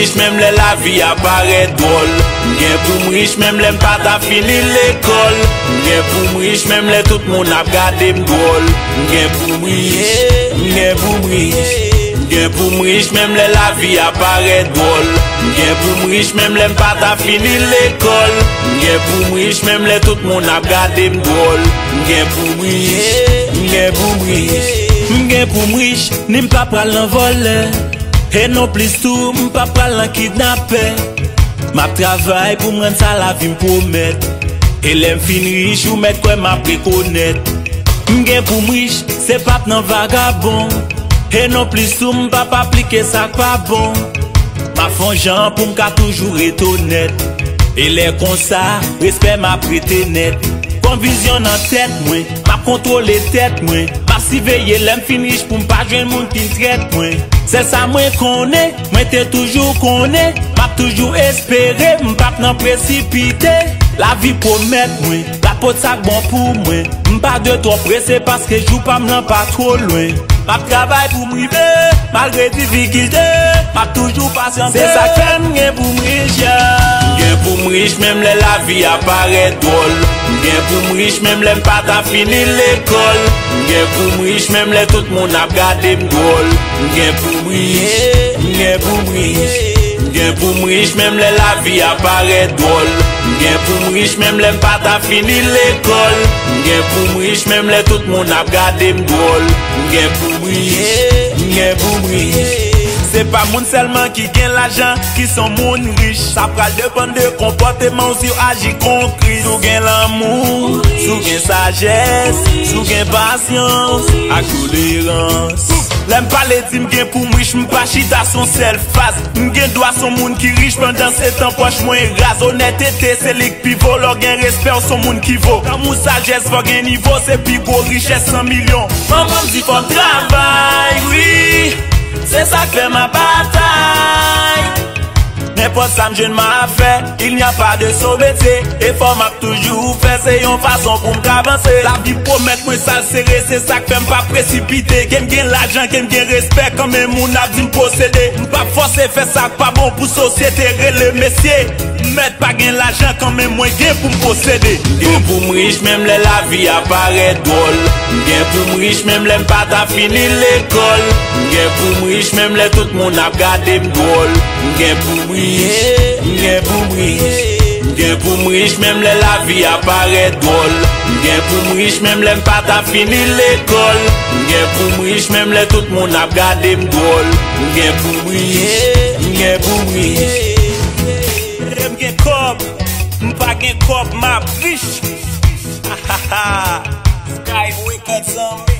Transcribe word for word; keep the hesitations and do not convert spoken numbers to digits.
riche même les la vie apparaît drôle. M'gen pour m'riche même les pas ta fini l'école. M'gen pour m'riche même les tout le monde a regardé m'drôle. M'gen pour m'riche, m'gen pour m'riche. M'gen pour m'riche même les la vie apparaît drôle. M'gen pour m'riche même les pas ta fini l'école. M'gen pour m'riche même les tout le monde a regardé m'drôle. M'gen pour m'riche, m'gen pour m'riche. M'gen pour m'riche, ni m'pa pral l'envoler. Et non plus tout, m'pa pral l'en kidnapper. M'a travail pour m'rendre ça la vie m'promettre. Et l'aime fin riche ou mettre quoi m'a préconnaître. M'gen pour m'riche, c'est pas nan vagabond. Et non plus tout, m'pa pas appliquer ça pas bon. M'a font gens pour m'ka toujours être honnête. Et les comme ça, respect m'a prêté net. Vision en tête, moi, m'a contrôlé tête, moi. M'a surveillé l'aime finish pour m'pas joindre moun qui traite, moi. C'est ça, moi, connais, moi, t'es toujours connais. M'a toujours espéré, m'pas n'en précipiter. La vie promet, moi, la pote ça bon pour moi. M'pas de trop pressé parce que joue pas m'en pas trop loin. M'a travail pour m'river, malgré difficulté. M'a toujours patienté. C'est ça que j'aime pour m'riche. M'gen pour m'riche, même les la vie apparaît drôle. M'gen pour m'riche, même les pas ta fini l'école. M'gen pour m'riche, même les tout le monde a regardé m'drôle. M'gen pour m'riche, m'gen pour m'riche. M'gen pour m'riche, même les la vie apparaît drôle. M'gen pour m'riche, même les pas ta fini l'école. M'gen pour m'riche, même les tout le monde a regardé m'drôle. M'gen pour m'riche, m'gen pour m'riche. C'est pas moun seulement qui gagne l'argent, qui sont moun riche. Ça pral dépendre de comportement si agit contre. Sou gagne l'amour, sou gagne sagesse, sou gagne patience, à tolérance. L'aime pas les tim gagne pour m'riche, m'pas chita son self face. M'gagne doit son moun qui riche pendant ces temps poche moins rase. Honnêteté c'est lik pivot, leur gagne respect son moun qui vaut. Dans mon sagesse faut gagne niveau, c'est plus beau richesse cent millions. Maman dit faut travail, oui. C'est ça que fait ma bataille. N'importe ça je ne m'a fait, il n'y a pas de sauveté. Et faut m'a toujours fait, c'est une façon pour m'avancer. La vie promet moi ça serré, c'est ça que fait m'pas précipiter. Qu'aime gain l'argent, qu'aime gain respect, comme un moun a dit m'posséder. M'pas forcer faire ça pas bon pour société, le messier. M'mettre pas gain l'argent, quand même moins gain pour m'posséder. M'gain pour m'riche, même les la vie apparaît drôle. M'gain pour m'riche, même les pas ta fini l'école. M'gain pour m'riche, même les tout le monde a regardé m'drôle. M'gain pour m'riche, m'gen pour m'riche. M'gen pour m'riche, même les la vie apparaît drôle. M'gen pour m'riche, même les pas ta fini l'école. M'gen pour m'riche, même les tout le monde a regardé m'drôle. M'gen pour m'riche, m'gen pour m'riche. M'gen cop, m'pas gen cop, m'a riche. Ha ha ha. Sky Records.